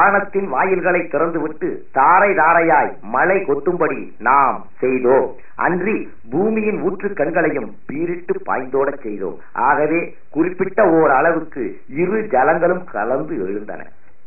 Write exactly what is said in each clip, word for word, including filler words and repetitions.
வானத்தின் வாயில்களை திறந்துவிட்டு தாரை தாரையாய் மழை கொத்தும்படி நாம் செய்தோம். அன்றி பூமியின் ஊற்று கண்களையும் பீரிட்டு பாய்ந்தோட செய்தோம். ஆகவே குறிப்பிட்ட ஓர் அளவுக்கு இரு ஜலங்களும் கலந்து எழுந்தன.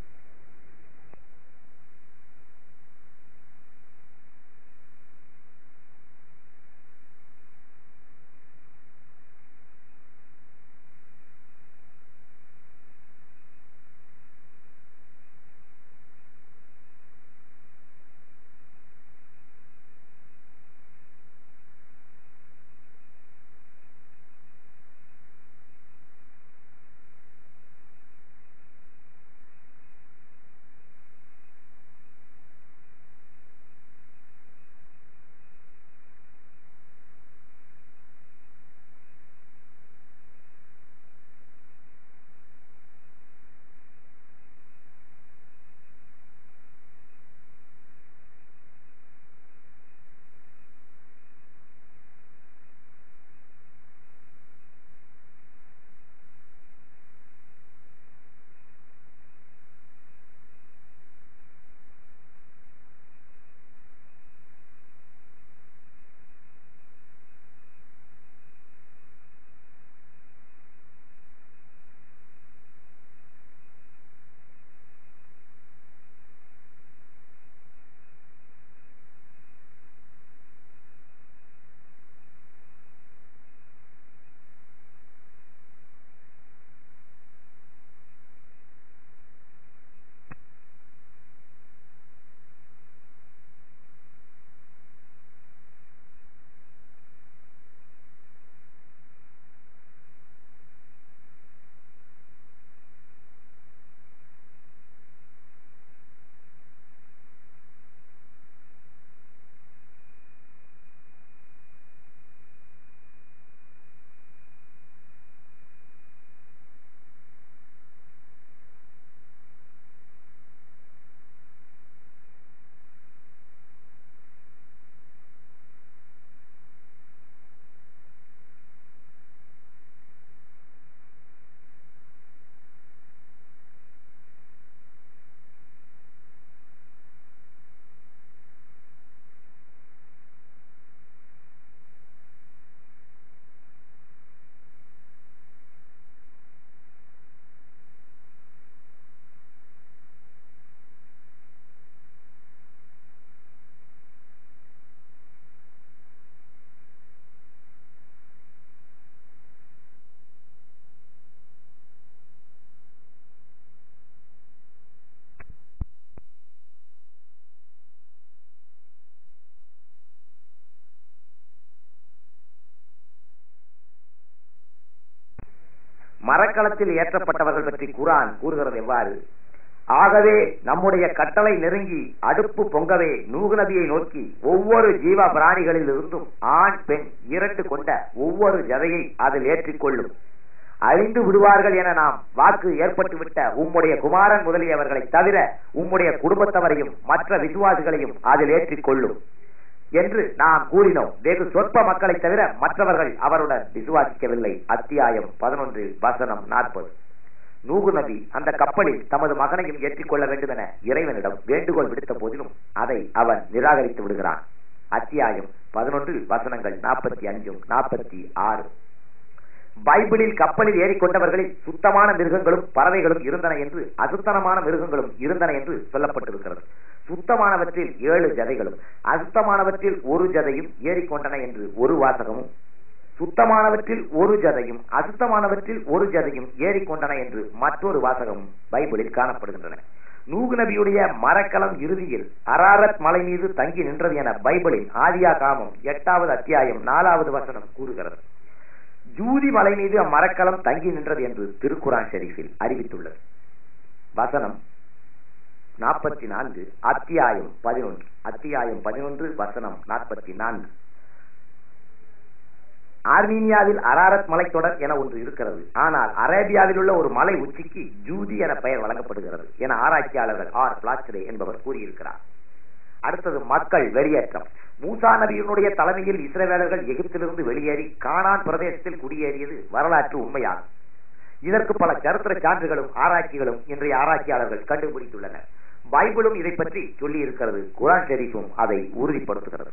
மரக்களத்தில் ஏற்றப்பட்டவர்கள் பற்றி குர்ஆன் கூறுகிறது எவ்வாறு? ஆகவே நம்முடைய கட்டளை நெருங்கி அடுப்பு பொங்கவே நூஹ் நபியை நோக்கி ஒவ்வொரு ஜீவ பிராணிகளில் இருந்தும் ஆண் பெண் இரண்டு கொண்ட ஒவ்வொரு ஜதையை அதில் ஏற்றிக்கொள்ளும். அழிந்து விடுவார்கள் என நாம் வாக்கு ஏற்பட்டுவிட்ட உம்முடைய குமாரன் முதலியவர்களை தவிர உம்முடைய குடும்பத்தவரையும் மற்ற விசுவாசிகளையும் அதில் ஏற்றிக்கொள்ளும் என்று நாம் கூறினோம். வெகு சொற்ப மக்களை தவிர மற்றவர்கள் அவருடன் விசுவாசிக்கவில்லை. அத்தியாயம் பதினொன்று வசனம் நாற்பது. நூஹ் நபி அந்த கப்பலில் தமது மகனையும் ஏற்றிக்கொள்ள வேண்டும் என இறைவனிடம் வேண்டுகோள் விடுத்த போதிலும் அதை அவன் நிராகரித்து விடுகிறான். அத்தியாயம் பதினொன்று வசனங்கள் நாற்பத்தி அஞ்சும் நாற்பத்தி ஆறு. பைபிளில் கப்பலில் ஏறிக்கொண்டவர்களில் சுத்தமான மிருகங்களும் பறவைகளும் இருந்தன என்று அசுத்தமான மிருகங்களும் இருந்தன என்று சொல்லப்பட்டிருக்கிறது. சுத்தமானவற்றில் ஏழு ஜதைகளும் அசுத்தமானவற்றில் ஒரு ஜதையும் ஏறிக்கொண்டன என்று ஒரு வாசகமும், சுத்தமானவற்றில் ஒரு ஜதையும் அசுத்தமானவற்றில் ஒரு ஜதையும் ஏறிக்கொண்டன என்று மற்றொரு வாசகமும் பைபிளில் காணப்படுகின்றன. நூஹ் நபியுடைய மரக்கலம் இறுதியில் அராரத் மலை மீது தங்கி நின்றது என பைபிளின் ஆதியாகமம் எட்டாவது அத்தியாயம் நாலாவது வசனம் கூறுகிறது. ஜூதி மலை மீது அம்மரக்கலம் தங்கி நின்றது என்று திருக்குரான் ஷரீஃபில் அறிவித்துள்ளது. வசனம் நாற்பத்தி நான்கு, அத்தியாயம் பதினொன்று அத்தியாயம் பதினொன்று வசனம் நாற்பத்தி நான்கு. ஆர்மீனியாவில் அராரத் மலைத்தொடர் என ஒன்று இருக்கிறது. ஆனால் அரேபியாவில் உள்ள ஒரு மலை உச்சிக்கு ஜூதி என பெயர் வழங்கப்படுகிறது என ஆராய்ச்சியாளர்கள் ஆர் பிளாஸ்டரே என்பவர் கூறியிருக்கிறார். அடுத்தது மக்கள் வெளியேற்றம். மூசா நபியினுடைய தலைமையில் இஸ்ரவேலர்கள் எகிப்திலிருந்து வெளியேறி கானான் பிரதேசத்தில் குடியேறியது வரலாற்று உண்மையாகும். இதற்கு பல சரித்திர சான்றுகளும் ஆராய்ச்சிகளும் இன்றைய ஆராய்ச்சியாளர்கள் கண்டுபிடித்துள்ளனர். பைபிளும் இதை பற்றி சொல்லி இருக்கிறது. குர்ஆன் ஷரீஃபும் அதை உறுதிப்படுத்துகிறது.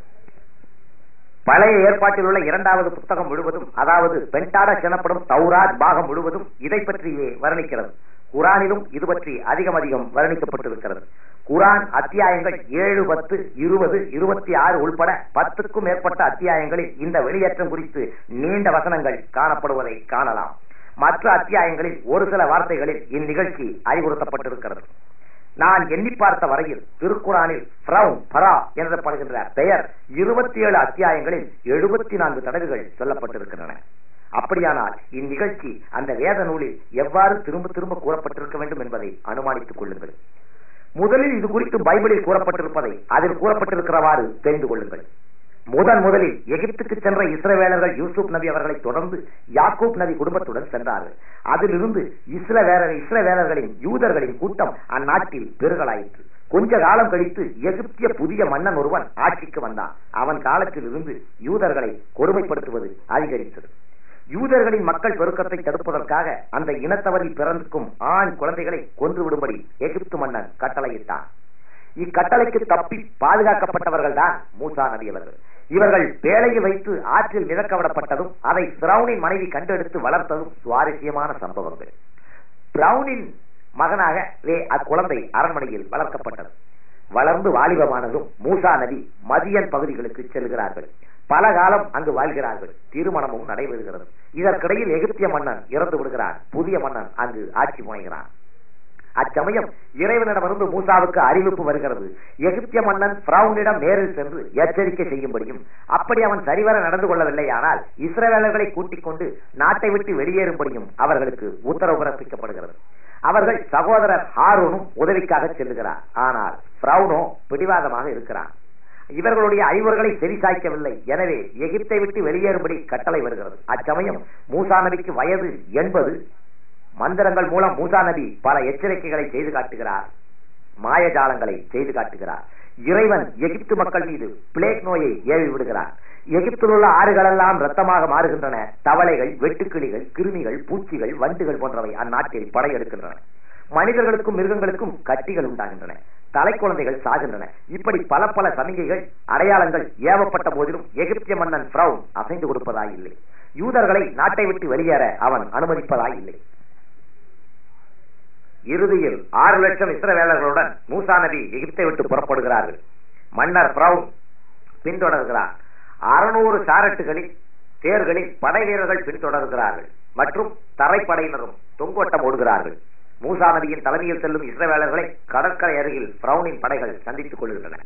பழைய ஏற்பாட்டில் உள்ள இரண்டாவது புத்தகம் முழுவதும், அதாவது பென்டாடக்ஸ் எனப்படும் தௌராத் பாகம் முழுவதும் இதை பற்றியே வர்ணிக்கிறது. குர்ஆனிலும் இது பற்றி அதிகம் அதிகம் வர்ணிக்கப்பட்டிருக்கிறது. குர்ஆன் அத்தியாயங்கள் ஏழு, பத்து, இருபது, இருபத்தி ஆறு உள்பட பத்துக்கும் மேற்பட்ட அத்தியாயங்களில் இந்த வெளியேற்றம் குறித்து நீண்ட வசனங்கள் காணப்படுவதை காணலாம். மற்ற அத்தியாயங்களில் ஒரு சில வார்த்தைகளில் இந்நிகழ்ச்சி அறிவுறுத்தப்பட்டிருக்கிறது. நான் எண்ணி பார்த்த வரையில் திருக்குர்ஆனில் ஃபிரௌன் பரா எனப்படுகின்ற பெயர் இருபத்தி ஏழு அத்தியாயங்களில் எழுபத்தி நான்கு தடவைகள் சொல்லப்பட்டிருக்கின்றன. அப்படியானால் இந்நிகழ்ச்சி அந்த வேத நூலில் எவ்வாறு திரும்ப திரும்ப கூறப்பட்டிருக்க வேண்டும் என்பதை அனுமானித்துக் கொள்ளுங்கள். முதலில் இது குறித்து பைபிளில் கூறப்பட்டிருப்பதை அதில் கூறப்பட்டிருக்கிறவாறு தெரிந்து கொள்ளுங்கள். முதன் முதலில் எகிப்துக்கு சென்ற இஸ்ரவேலர்கள் யூசுப் நபி அவர்களை தொடர்ந்து யாக்கூப் நபி குடும்பத்துடன் சென்றார்கள். அதிலிருந்து இஸ்ரவேலர் இஸ்ரவேலர்களின் யூதர்களின் கூட்டம் அந்நாட்டில் பெருகலாயிற்று. கொஞ்ச காலம் கழித்து எகிப்திய புதிய மன்னன் ஒருவன் ஆட்சிக்கு வந்தான். அவன் காலத்தில் இருந்து யூதர்களை கொடுமைப்படுத்துவது அதிகரித்தது. யூதர்களின் மக்கள் பெருக்கத்தை தடுப்பதற்காக அந்த இனத்தவரில் பிறக்கும் ஆண் குழந்தைகளை கொன்றுவிடும்படி எகிப்து மன்னன் கட்டளையிட்டான். இக்கட்டளைக்கு தப்பி பாதுகாக்கப்பட்டவர்கள் தான் மூசா நபி அவர்கள். இவர்கள் பேழையை வைத்து ஆற்றில் மிதக்கவிடப்பட்டதும் அதை பிரவுனின் மனைவி கண்டெடுத்து வளர்த்ததும் சுவாரஸ்யமான சம்பவங்கள். பிரவுனின் மகனாகவே அக்குழந்தை அரண்மனையில் வளர்க்கப்பட்டது. வளர்ந்து வாலிபமானதும் மூசா நபி மதியன் பகுதிகளுக்கு செல்கிறார்கள். பல காலம் அங்கு வாழ்கிறார்கள். திருமணமும் நடைபெறுகிறது. இதற்கிடையில் எகிப்திய மன்னன் இறந்து விடுகிறான். புதிய மன்னன் அங்கு ஆட்சி முனைகிறான். அச்சமயம் இறைவனிடமிருந்து மூசாவுக்கு அறிவிப்பு வருகிறது. எகிப்திய மன்னன் பிரவுனிடம் நேரில் சென்று எச்சரிக்கை செய்யும்படியும், அப்படி அவன் சரிவர நடந்து கொள்ளவில்லை ஆனால் இஸ்ரவேலர்களை கூட்டிக் கொண்டு நாட்டை விட்டு வெளியேறும்படியும் அவர்களுக்கு உத்தரவு பிறப்பிக்கப்படுகிறது. அவர்கள் சகோதரர் ஹாரூனும் உதவிக்காக செல்லுகிறார். ஆனால் பிரவுனோ பிடிவாதமாக இருக்கிறான். இவர்களுடைய அறிவுரைகளை செவிசாய்க்கவில்லை. எனவே எகிப்தை விட்டு வெளியேறும்படி கட்டளை வருகிறது. அச்சமயம் மூசா நபிக்கு வயது எண்பது. மந்திரங்கள் மூலம் மூசா நபி பல எச்சரிக்கைகளை செய்து காட்டுகிறார். மாயஜாலங்களை செய்து காட்டுகிறார். இறைவன் எகிப்து மக்கள் மீது பிளேக் நோயை ஏவி விடுகிறார். எகிப்தில் உள்ள ஆறுகளெல்லாம் ரத்தமாக மாறுகின்றன. தவளைகள், வெட்டுக்கிளிகள், கிருமிகள், பூச்சிகள், வண்டுகள் போன்றவை அந்நாட்டில் படையெடுக்கின்றன. மனிதர்களுக்கும் மிருகங்களுக்கும் கட்டிகள் உண்டாகின்றன. தலை குழந்தைகள் சாகின்றன. இப்படி பல பல சமிகைகள், அடையாளங்கள் ஏவப்பட்ட போதிலும் எகிப்திய மன்னன் பிரவுன் அசைந்து கொடுப்பதாய் இல்லை. யூதர்களை நாட்டை விட்டு வெளியேற அவன் அனுமதிப்பதாய் இல்லை. இறுதியில் ஆறு லட்சம் இஸ்ரவேலர்களுடன் மூசா நபி எகிப்தை விட்டு புறப்படுகிறார்கள். மன்னர் பிரவுன் பின்தொடர்கிறார். அறுநூறு சாரட்டுகளில் தேர்களில் படை வீரர்கள் பின்தொடர்கிறார்கள் மற்றும் தரைப்படையினரும் தொங்கோட்டம் ஓடுகிறார்கள். மூசா நபியின் தலைமையில் செல்லும் இஸ்ரவேலர்களை கடற்கரை அருகில் பிரவுனின் படைகள் சந்தித்துக் கொள்கின்றன.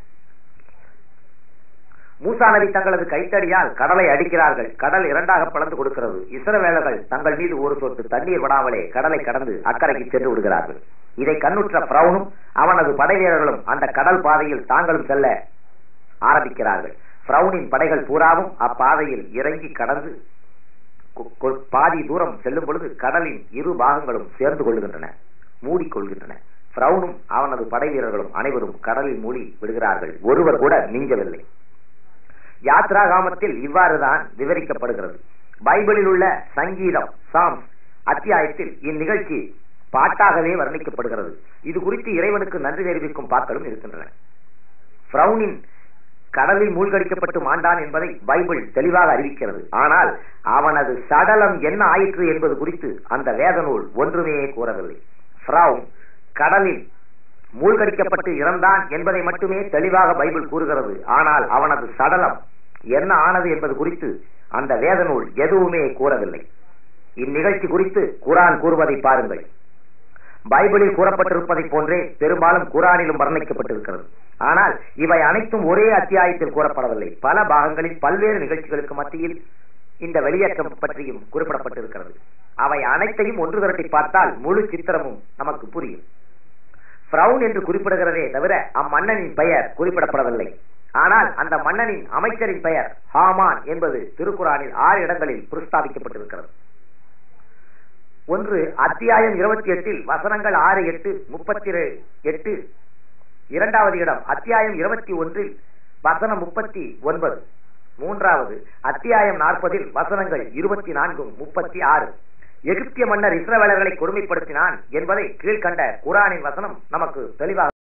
மூசா நபி தங்களது கைத்தடியால் கடலை அடிக்கிறார்கள். கடல் இரண்டாக பிளந்து கொடுக்கிறது. இஸ்ரவேலர்கள் தங்கள் மீது ஒரு சொட்டு தண்ணீர் விடாமலே கடலை கடந்து அக்கறைக்கு சென்று விடுகிறார்கள். இதை கண்ணுற்ற பிரவுனும் அவனது படை வீரர்களும் அந்த கடல் பாதையில் தாங்களும் செல்ல ஆரம்பிக்கிறார்கள். பிரவுனின் படைகள் பூராவும் அப்பாதையில் இறங்கி கடந்து பாதி தூரம் செல்லும் பொழுது கடலின் இரு பாகங்களும் சேர்ந்து கொள்கின்றன, மூடிக்கொள்கின்றன. பிரவுனும் அவனது படை வீரர்களும் அனைவரும் கடலில் மூடி விடுகிறார்கள். ஒருவர் கூட நீங்கவில்லை. யாத்ராகாமத்தில் இவ்வாறுதான் விவரிக்கப்படுகிறது. பைபிளில் உள்ள சங்கீதம் சாம்ஸ் அத்தியாயத்தில் இந்நிகழ்ச்சி பாட்டாகவே வர்ணிக்கப்படுகிறது. இது குறித்து இறைவனுக்கு நன்றி தெரிவிக்கும் பாக்களும் இருக்கின்றன. பிரவுனின் கடலில் மூழ்கடிக்கப்பட்டு மாண்டான் என்பதை பைபிள் தெளிவாக அறிவிக்கிறது. ஆனால் அவனது சடலம் என்ன ஆயிற்று என்பது குறித்து அந்த வேத நூல் ஒன்றுமே கூறவில்லை. பிரவுன் கடலில் மூழ்கடிக்கப்பட்டு இறந்தான் என்பதை மட்டுமே தெளிவாக பைபிள் கூறுகிறது. ஆனால் அவனது சடலம் என்ன ஆனது என்பது குறித்து அந்த வேத நூல் எதுவுமே கூறவில்லை. இந்நிகழ்ச்சி குறித்து குர்ஆன் கூறுவதை பாருங்கள். பைபிளில் கூறப்பட்டிருப்பதை போன்றே பெரும்பாலும் குர்ஆனிலும் வர்ணிக்கப்பட்டிருக்கிறது. ஆனால் இவை அனைத்தும் ஒரே அத்தியாயத்தில் கூறப்படவில்லை. பல பாகங்களில் பல்வேறு நிகழ்ச்சிகளுக்கு மத்தியில் இந்த வெளியேற்றம் பற்றியும் குறிப்பிடப்பட்டிருக்கிறது. அவை அனைத்தையும் ஒன்று திரட்டி பார்த்தால் முழு சித்திரமும் நமக்கு புரியும். பிரவுன் என்று குறிப்பிடுகிறதே தவிர அம்மன்னனின் பெயர் குறிப்பிடப்படவில்லை. ஆனால் அந்த மன்னனின் அமைச்சரின் பெயர் ஹாமான் என்பது திருக்குர்ஆனில் ஆறு இடங்களில் பிரஸ்தாபிக்கப்பட்டிருக்கிறது. ஒன்று அத்தியாயம் இருபத்தி எட்டில் வசனங்கள் ஆறு எட்டு முப்பத்தி எட்டு. இரண்டாவது இடம் அத்தியாயம் இருபத்தி ஒன்றில் வசனம் முப்பத்தி ஒன்பது. மூன்றாவது அத்தியாயம் நாற்பதில் வசனங்கள் இருபத்தி நான்கு முப்பத்தி ஆறு. எகிப்திய மன்னர் இஸ்ரவேலர்களை கொடுமைப்படுத்தினான் என்பதை கீழ்கண்ட குர்ஆனின் வசனம் நமக்கு தெளிவாக